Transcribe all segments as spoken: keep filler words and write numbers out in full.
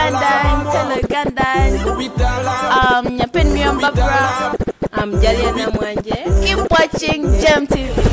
Gandan, Telo Gandan, um, Nyapen Miamba Bra, I'm Jaliana Mwanje. Keep watching Gem T V.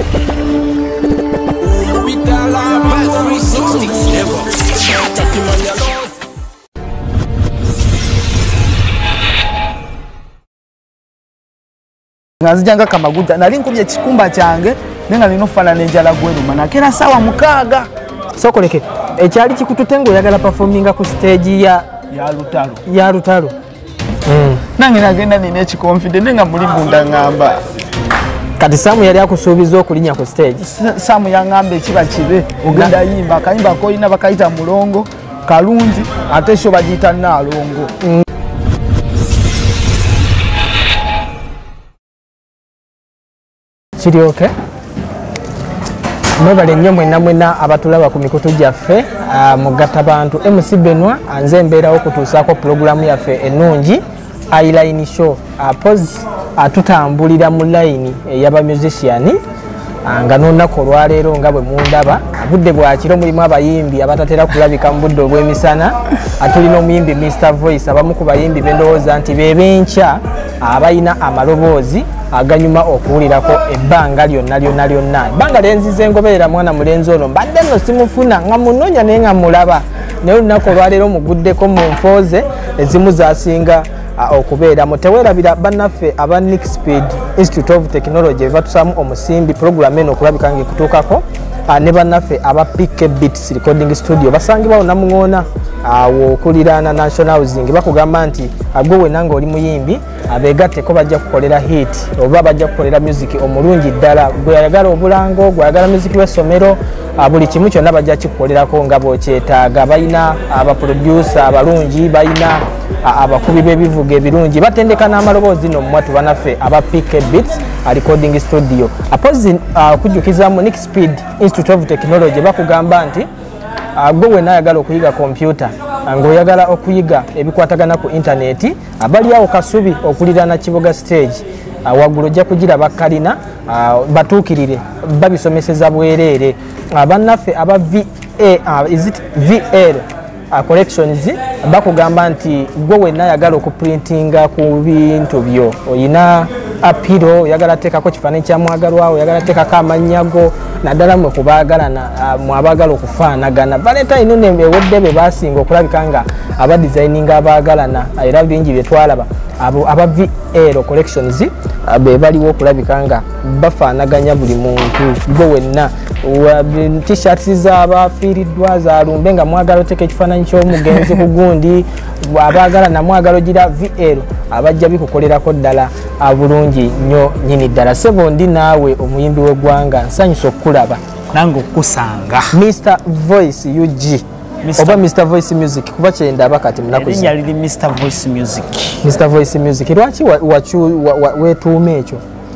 Ngazijanga kamaguta nali nkubye kikumba kyange nenga linofaanana enjala gweruma nakera sawa mukaaga sokoleke ekyali kikututengo oyagala performinga ku stage ya ya Lutalo ya Lutalo mm. nange nagenda nina ekikonfident nenga muli bunda ngamba kati Samu yali akusuubiza okulinya ku stage Samu yangamba ekiba kibe ogenda yimba kayimba koyina bakayita mulongo kalungi ate sho bagiyita nalongo mm. Kiri okay? Mwebale nnyo mwenna mwenna abatulaba ku mikutu gyaffe mugatta bantu M C Benwa anze mbeera okutuusaako pulogulaamu yaffe ennungi eyeline show pose tutambulira mu line ey'aba musician nga n'olunaku olwaleero nga bwe mundaba budde bwakiro mulimu abayimbi abatatera kulabika mu budde obw'emisana atulina omuyimbi Mister Voice abamu ku bayimbi bendowooza nti beebenkya abayina amaloboozi aganyuma okuwulirako ebbanga lyonna lyonna lyonna ebbanga lenzize ngoberera mwana mulenzi ono mbadde nno simufuna nga munoonya naye nga mulaba naye olunaku olwaleero muguddeko mu nfooze ezimu zasinga okubeeramu teweerabira bannaffe aba Nick Speed Institute of Technology bebatusaamu omusimbi puroguramu eno okulabika nga ekutuukako ne bannaffe aba P K Beats Recording Studio basangibwawo namuŋoona awo okuliraana National Housing bakugamba nti gwe wenna ng'oli muyimbi abeegatteko bajja kukolera hit oba bajja kukolera music omulungi ddala gwe ayagala obulango gwe ayagala music w'essomero buli kimu kyonna bajja kikukolerako nga bw'okyetaaga balina abaproducer abalungi balina abakubi b'ebivuga ebirungi batendeka n'amaloboozi no mmwatu banaffe aba P K Beats Recording Studio apozi okujjukizaamu Nick Speed Institute of Technology bakugamba nti gwe wenna ayagala okuyiga kompyuta ng'oyagala okuyiga ebikwatagana ku intaneti abali awo kasubi okuliraana Kiboga stage waggulu ojja kugiraba kalina batuukirire babisomeseza bwereere bannaffe aba V L collections bakugamba nti gwe wenna ayagala okuprintinga ku bintu byo oyina apiro oyagala teekako kifaananyi kya mwagalwawo oyagala teekako amanyago naddala mwe kubaagalana mwabagala okufaanagana valentine ne ewedde be basinga okulabika nga abadesigninga abaagalana era bingi bye twalaba aba V L collections be baliwo okulabika nga bafaanaganya buli muntu gwe wenna t-shirts z'abafiiriddwa za lumbe nga mwagala oteeka ekifaananyi ky'omugenzi ku gundi abaagala na mwagala gira V L abajja bikukolerako ddala bulungi nnyo nyini ddala sebo ndi naawe omuyimbi w'eggwanga nsanyusa okukulaba nange okusanga Mister Voice U G oba Mister Voice Music kuba kyendaba kati munaku erinnya liri Mister Voice Music Mister Voice Music lwaki weetuuma ekyo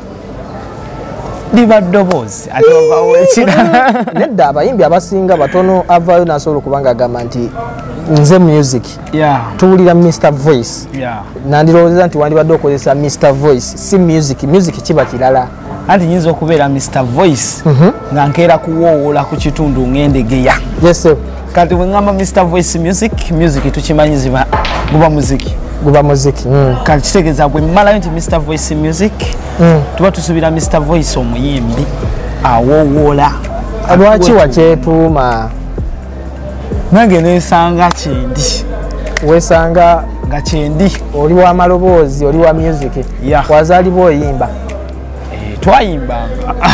liba ddoboozi ate ovaawo ekirala nedda abayimbi abasinga batono avaayo nasobola okubanga agamba nti nze music tuwulira Mister Voice nandirowoozeza nti wandibadde okozesa Mister Voice si music music kiba kirala anti nyinza okubeera Mister Voice nga nkeera kuwoowoola ku kitundu ng'endegeya kati bwe ngamba Mister Voice Music music tukimanyiziba guba muziki guba muziki kati kitegeeza bwe mmalayo nti Mister Voice Music tuba tusubira Mister Voice omuyimbi awoowoola lwaki wakyetuuma nange neesanga kyendi weesanga nga kyendi oli wa maloboozi oli wa music wazaalibwa oyimba twayimbanga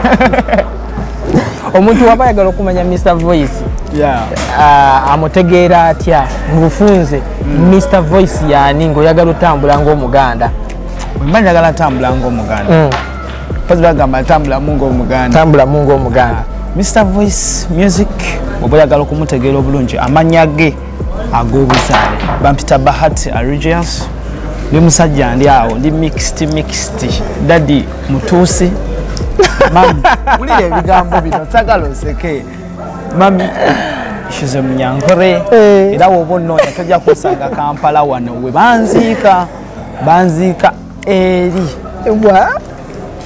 omuntu waba ayagala okumanya Mister Voice amutegeera atya mu bufunze Mister Voice yaani ng'oyagala otambula ng'omuganda bwemba njagala ntambula ng'omuganda pozi bagamba ntambulamu ng'omuganda tambulamu ng'omuganda Mister Voice Music oba oyagala okumutegeera obulungi amannya ge ag'obuzaale bampita Bahati Arigias ndi musajja ndi awo ndi mixed mixed daddy mutuusi mami ulira ebigambo bino sagala oseke mami shize munyankore era woba onnoonya tojja kusanga Kampala wano we banziika banziika eri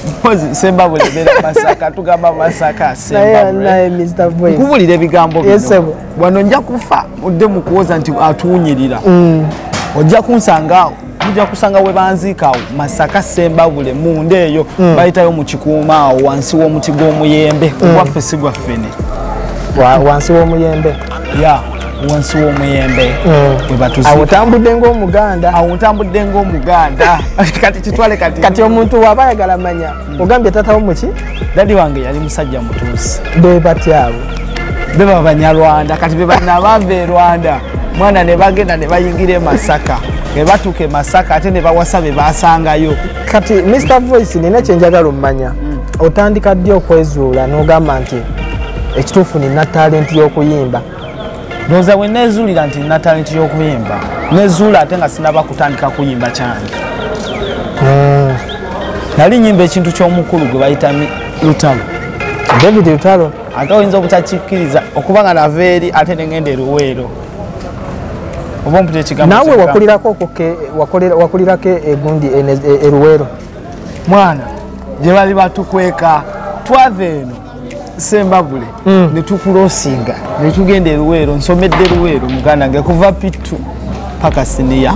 Mpozi Sembabule bera Masaka tugamba Masaka Sembabule. Naye Mister Voice. Kubulira ebigambo bino. Yes, wano nja kufa mudde mu kuwoza nti atuunyirira. Mm. Ojja kunsanga ojja kusanga we banzikawo Masaka Sembabule munde eyo mm. bayitayo mu kikuuma awo wansi w'omuti gw'omuyembe ogwaffe si gwaffene. Wa wansi w'omuyembe. Ya wansi w'omuyembe mm. we batuzi. Awo tambudde ng'omuganda. Awo tambudde ng'omuganda. Kati kitwale kati. Kati omuntu waba ayagala manya. Ogambye tatawo muki? Dadi wange yali musajja mutuusi. Be batyawo. Be Banyarwanda kati be bana bave Rwanda. Mwana ne bagenda ne bayingira Masaka. Ke batuke Masaka ate ne bawasa be basangayo. Kati Mister Voice nina kyenjagala omanya. Mm. Otandika ddi okwezuula n'ogamba nti ekituufu nina talent y'okuyimba. Ndoza we nezuulira nti nina talent y'okuyimba. Nezuula ate nga sinaba kutandika kuyimba kyange. Mm. Nali nyimba ekintu ky'omukulu gwe bayita Lutalo. David Lutalo. Ate oyinza obutakikkiriza okuba nga nava eri ate ne ngenda eruweero. Oba mpita ekigambo. Naawe wakulirako okoke wakulirako egundi eruweero. Mwana gye bali batukweka twava eno Sembabule mm. ne tukulosinga ne tugenda eruweero nsomedde eruweero muganda nge kuva pitu paka siniya.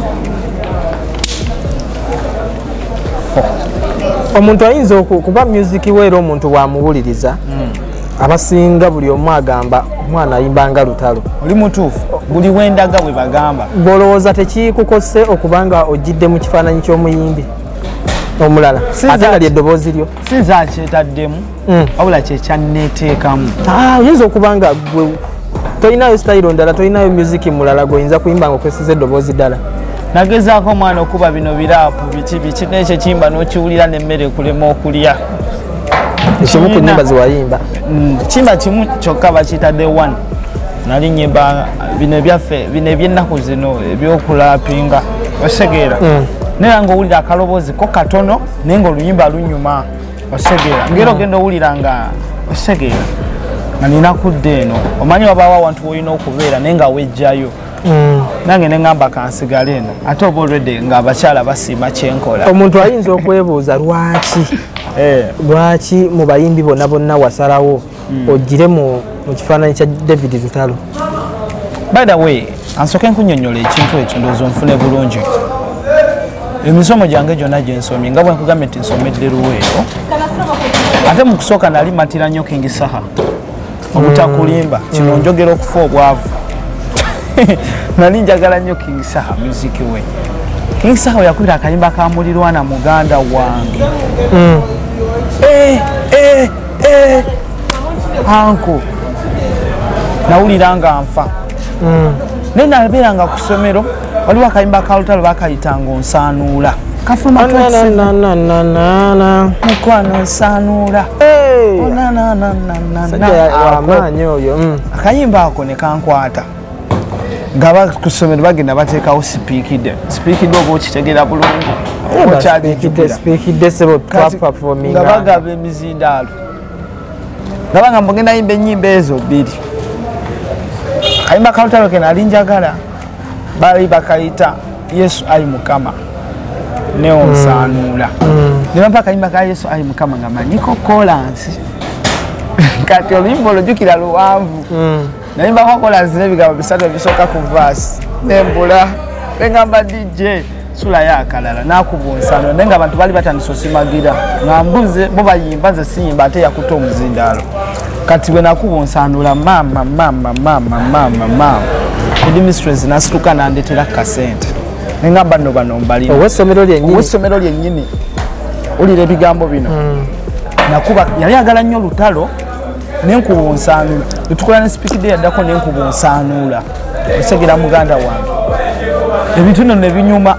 Omuntu ayinza okuba music weero omuntu wamuwuliriza mm. abasinga buli omu agamba mwana ayimbanga Lutalo. Oli mutuufu buli wendaga bwe bagamba. Ng'olowooza tekikukose okubanga ojjidde mu kifaananyi ky'omuyimbi omulala ate nga ly'eddoboozi lyo? Sinza akyetaddemu mm. wabula kyekyanneeteekamu. Ah, oyinza okuba nga gwe tolinayo style ndala tolinayo music mulala gw'oyinza kuyimba ng'okwesiza eddoboozi ddala. Nagezaako mwana okuba bino biraapu biki biki n'ekyo kimba n'okiwulira n'emmere kulema okulya. Ekimu ku nnyimba ze wayimba? Kimba kimu kyokka bakiyita the one. Nali nyimba bino ebyaffe bino eby'ennaku zino ebyokulapinga osegeera. Mm. Naye ng'owulira akaloboozi ko katono naye ng'oluyimba lunyuma osegeera. Ngero ogenda owulira nga osegeera nga nina kudde eno omanyi wabaawo awantu w'olina okubeera naye nga wejjayo. Mm. Nange ne ngamba kansigale eno ate oba olwedde ng'abakyala basiima kyenkola. Omuntu ayinza okwebuuza lwaki eh. lwaki mu bayimbi bonna bonna wasalawo mm. ogire mu kifaananyi kya David Lutalo? By the way, ansooke nkunnyonnyola ekintu ekyo ndowooza onfune bulungi. Emisomo gyange gyonna gye nsomye nga bwe nkugambye nti nsomedde Luweero ate mu kusooka nali matira nnyo King Saha obutakulimba kino njogera okufa obwavu. Nali njagala nnyo King Saha music we. King Saha yakubira akayimba ka mulirwana muganda wange. Mm. Eh, eh, eh. Anko. Nawulira nga nfa. Mm. Naye nabeeranga ku ssomero waliwo akayimba ka Lutalo bakayitanga onsaanuula. Kafuluma mukwano nsaanuula. Amaanyi oyo. Akayimba ako ne kankwata. Nga ku ssomero bagenda bateekawo sipiikidde. Sipiikidde oba okitegeera bulungi. Nga bagaba emizindaalo. Ndaba nga mbogenda yimba ennyimba ezo bbiri. Akayimba ka Lutalo ke nali njagala bali bakayita Yesu ayi Mukama ne onsaanuula. Ne bampa akayimba ka Yesu ayi Mukama nga manyiko kolansi. Kati oluyimba olujjukira luwanvu. Nayimba kwa kolansi n'ebigambo bisatu ebisooka ku vaasi nembula ne ngamba D J sula yakalala nakuba onsaanuula naye nga abantu bali batandise osimagira nga mbuze bo bayimba nze siyimba ate yakuta omuzindaalo. Kati bwe nakuba onsaanuula mama mama mama mama mama Edi mistress nasituka nandetera kasente. Nengamba nno bano mbalina. Ow'essomero lyennyini. Ow'essomero lyennyini. Ulira ebigambo bino. Mm. Nakuba yali agala nnyo Lutalo nenkuba onsaanuula. Netukola ne speak day yaddako nenkuba onsaanuula. Osegera muganda wange. Ebintu nno ne binyuma.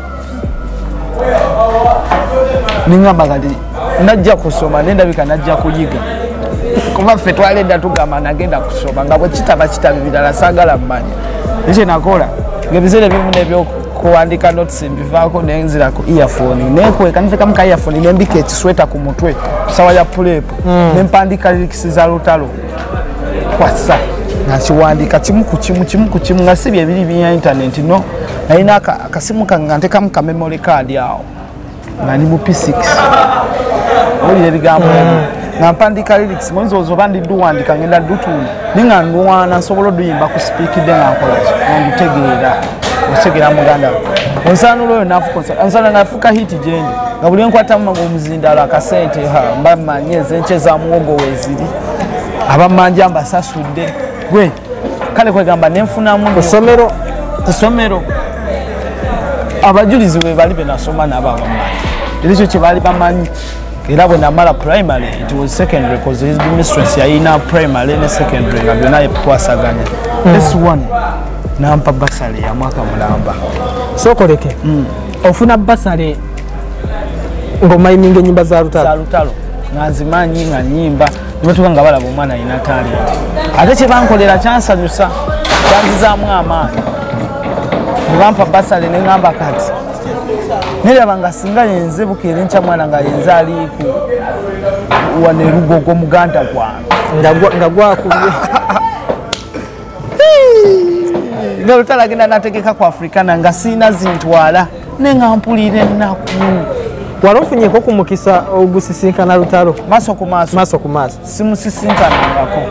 Nengamba kati najja kusoma nendabika najja kuyiga. Kuba ffe twaledda tugamba nagenda kusoma nga bwe kitaba kitaba ebirala saagala mmanya. Ekyo nakola ngebiseera bimu nebyokuwandika notes mbivaako nenzirako earphone nekweka nitekamu ka earphone nembika ekisweta ku mutwe kusawa ya pulepu mm. nempandika lyrics za Lutalo kwasa nakiwandika kimu ku kimu kimu ku kimu nga si bye biri bya internet no nalina akasimu kange ntekamu ka memory card awo nga ndi mu P six owulira ebigambo nga mpandika lyrics mwenzi ozoba ndidduwandika ngenda ddutunda naye nga ndwana nsobola odduyimba ku spiikidde nga nkolaki nga nditegeera okutegeera muganda onsaanula oyo naafuka naafuka hiti gyendi nga buli enkwatamu omuzindalo akasente mba mmanyi ezenche za muwogo weeziri abamanja mbasasudde gwe kale kwegamba nenfunamu kusomero kusomero abajulizi bwe bali benasoma nabo abamanyi era ekyo kye baali bamanyi era bwe namala primary it was secondary because his mistress yayina primary ne secondary nga byonna yekwasaganya this one nampa basale ya mwaka mulamba sokoleke mm. ofuna basale ng'omayiminga ennyimba za Lutalo za Lutalo nga nzimanyi nga nnyimba nebatuka nga balaba omwana alina talenti ate kye bankolera kyansanyusa kyanzizaamu amaanyi ne bampa basale ne ŋŋamba kati neraba nga singa yenze bukeera enkya mwana nga yenze ali ku wane Lugogo muganda gwange nga gwakubye nga Lutalo agenda nategeka ku Africana nga siina zintwala ne nga mpulira ennaku wali ofunyeko ku mukisa ogusisinkana Lutalo maaso ku maaso maaso ku maaso simusisinkanangako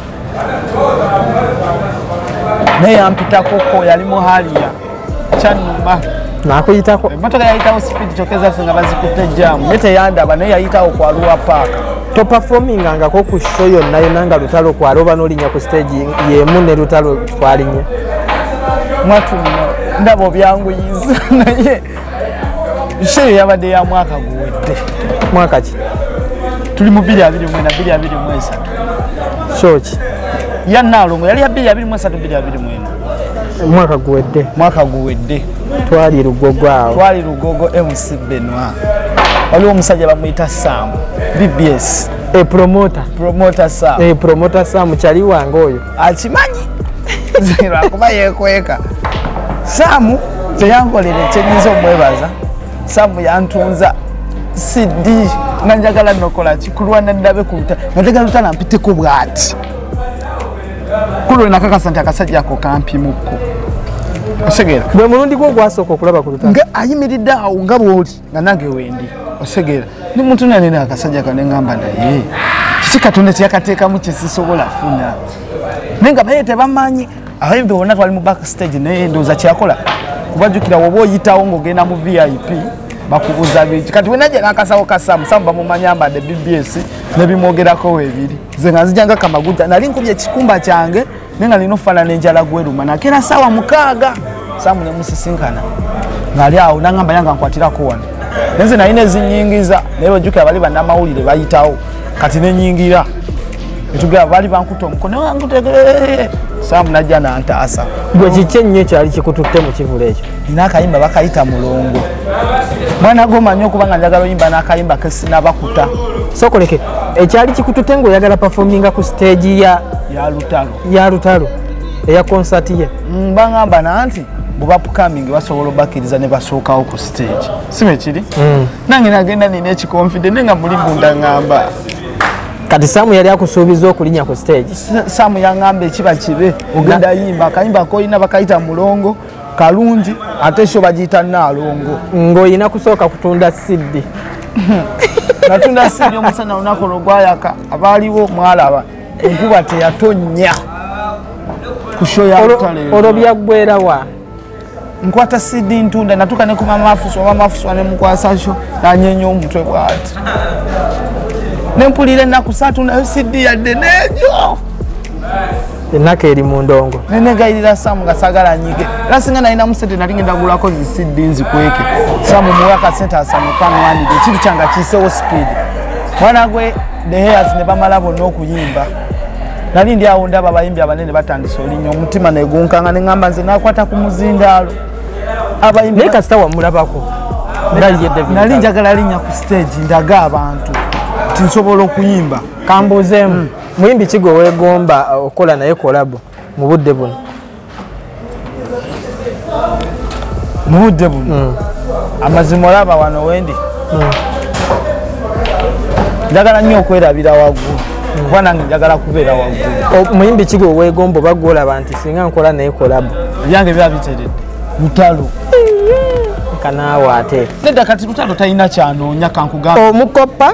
naye yampitakoko yali muhaliya kyannuma nakuyitako emmotoka yayitawo speed kyokeza ffe nga bazikutte jamu naye teyandaba naye yayitawo ku Arua Park topafomingangako ku show yonna yonna nga Lutalo kwali oba n'olinya ku stage yemu ne Lutalo twalinya mwatuma ndaba obyanguyiza naye show yabadde ya mwaka guwedde mwaka ki tuli mu bbiri abiri mwenda bbiri abiri mu esatu show ki ya Nalongo yali ya bbiri abiri mu esatu bbiri abiri mwenda mwaka guwedde mwaka guwedde twali Lugogo awo twali Lugogo M C Benwa waliwo omusajja bamuyita Sam B B S e promoter promoter Sam e promoter Sam kyali wange oyo akimanyi Rwakumayi yekweka Sam teyankolere kyenyiza omwebaza Sam yantunza C D nanjagala nokola kikulwana ndabe ku Lutalo natega Lutalo mpiteko bwati kulo nakakasa nti akasajja ako kampimuko osegera bwe mulundi gwo gwasooka okulaba ku Lutalo nga ayimiridde awo nga bw'oli nga nange wendi osegera ni muntu nanene akasajja kane ngamba naye kiki Katonda kyeyakateekamu kyesisobola funa naye nga baye tebamanyi abayimbi bonna twali mu backstage naye ndowooza kyakola kubajjukira woba oyitawo ng'ogenda mu V I P bakubuza biki kati wenajja n'akasawo ka Samu Samu bamumanyi ambadde B B S nebimwogerako weebiri nze nga nzijanga kamaguta nali nkubye ekikumba kyange naye nga nina okufaanana enjala gweruma nakeera ssaawa mukaaga Samu ne musisinkana ng'ali awo n'angamba yanga nkwatirako wano naye nze nalina ezinyingiza naye bajjukira bali bannamawulire bayitawo kati nenyingira netugera bali bankuta omukono wankutegere Samu najja nantaasa gwe kiki ennyo ekyali kikututte mu kivula ekyo nina akayimba bakayita mulongo mwana gomanyi okuba nga njagala oyimba n'akayimba kesinabakuta sokoleke ekyali kikututte ng'oyagala performinga ku stage ya ya Lutalo ya Lutalo eya concert ye mbangamba nanti bwebapukamingi basobola obakkiriza ne basookawo ku stage sime kiri mm. nange nagenda nina ekikonfide naye nga muli munda ngamba kati Samu yali akusuubiza okulinya ku stage Samu yaŋŋamba ekiba kibe ogenda yimba akayimba koyina bakayita mulongo kalungi ate sho bagiyita Nalongo ng'oyina kusooka kutunda C D natunda C D omusana olunaku olwo gwayaka abaaliwo mwalaba enkuba teyatonnya ku show ya Lutalo olwo byaggwera wa nkwata C D ntunda natuka ne ku mamafuso mamafuso ne mukwasa sho nanyenya omutwe bwati nempulira ennaku satu nayo C D yadde nejo ennaku eri mu ndongo nenegayirira Samu nga sagala nyige era singa nalina musente nali ngenda gulako zi C D nzikweke Samu muwa kasente asamukano wandike ekiri kyanga kiisewo speed mwana gwe the hairs ne bamala bonna okuyimba nali ndi awo ndaba abayimbi abanene batandisa olinya omutima negunkanga ne ŋŋamba nze nakwata ku muzindaalo abayimbi naye kasita wamulabako nali njagala linnya ku stage ndaga abantu tinsobola okuyimba kambuzeemu mm. muyimbi kigo weegomba okola naye kolabo mu budde buno mu budde buno mm. amazima olaba wano wendi mm. njagala nnyo okwerabira waggulu mm. kuba nange njagala kubeera waggulu muyimbi kigo weegomba oba gwolaba nti singa nkola naye kolabo ebyange biba biteredde Lutalo kanaawo ate nedda kati Lutalo talina kyanoonya kankugamba omukoppa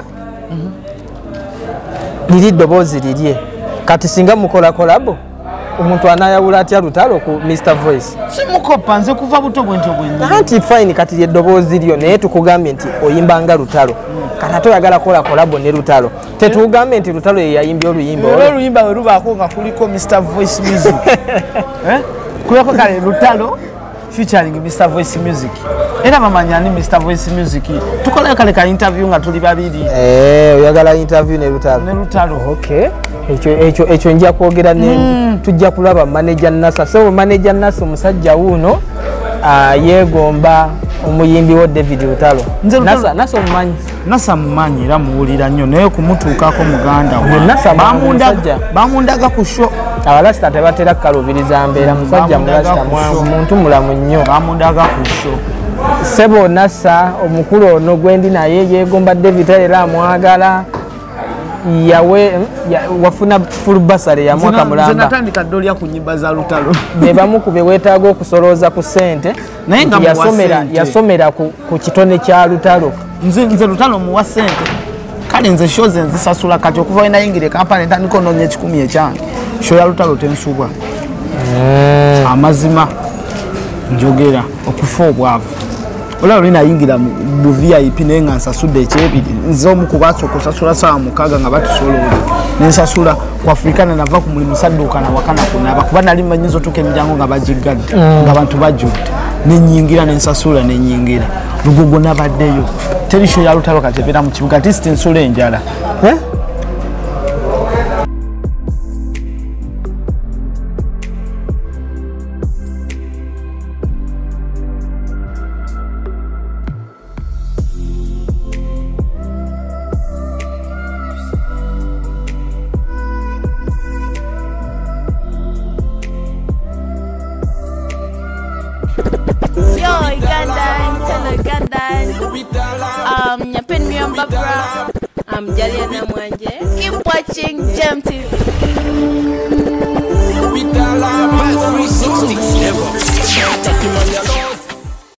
liri ddoboozi lirye kati singa mukola kolabo omuntu anayawula atya Lutalo ku Mister Voice simukoppa nze kuva buto bwentyo bwennyini anti fine kati lyeddoboozi lyo naye tukugambye nti oyimbanga Lutalo kati ate oyagala kola kolabo ne Lutalo tetugambe nti Lutalo ye yayimbye oluyimba olwo oluyimba we lubaako nga kuliko Mister Voice Music eh? Kuliko kale Lutalo featuring Mister Voice Music era bamanya ni Mister Voice Music tukolayo kale ka interview nga tuli babiri eh oyagala interview ne Lutalo ne Lutalo okay ekyo ekyo ekyo njja kwogera ne mm. tujja kulaba manager Nasa so manager Nasa omusajja wuno uh, yegomba omuyimbi wo David Lutalo Nasa Nasa omumanyi Nasa mumanyi era muwulira nnyo naye kumutuukako muganda bamundaga bamundaga ku show abalasita tebatera kukalubiriza mbeera musajja mulasita muntu mulamu nnyo bamundaga ku show sebo Nasa omukulu ono gwendi naye yegomba David era amwagala yawe ya, wafuna full Basare ya mwaka mulamba nze natandika dolya ku nyimba za Lutalo ne bamukube wetaaga okusoloza ku sente naye nga yasomera yasomera ku, ku kitone kya Lutalo nze nze Lutalo muwa sente kale nze show ze nzisasula kati okuva ina yingire kampani ntandika onoonya ekikumi ekyange show ya Lutalo tensubwa mm. amazima njogera okufa obwavu olaba olina yingira mu V I P naye nga nsasudde ekyebiri nze omu ku basooka osasula ssaawa mukaaga nga batusoloola nensasula ku Afrikana nava ku mulimu sadduuka na wakana kunaaba kuba nali mmanyiza otuuka emiryango nga bagiggadde nga bantu bajjudde nenyingira nensasula nenyingira lugogo nabaddeyo teri show ya Lutalo kati ebeera mu kibuga tisiti nsula enjala eh? Yo, Ugandan, tell Ugandan. Um, Nyapin Miinga bra. I'm Juliana Mwanje. Keep watching Gem T V.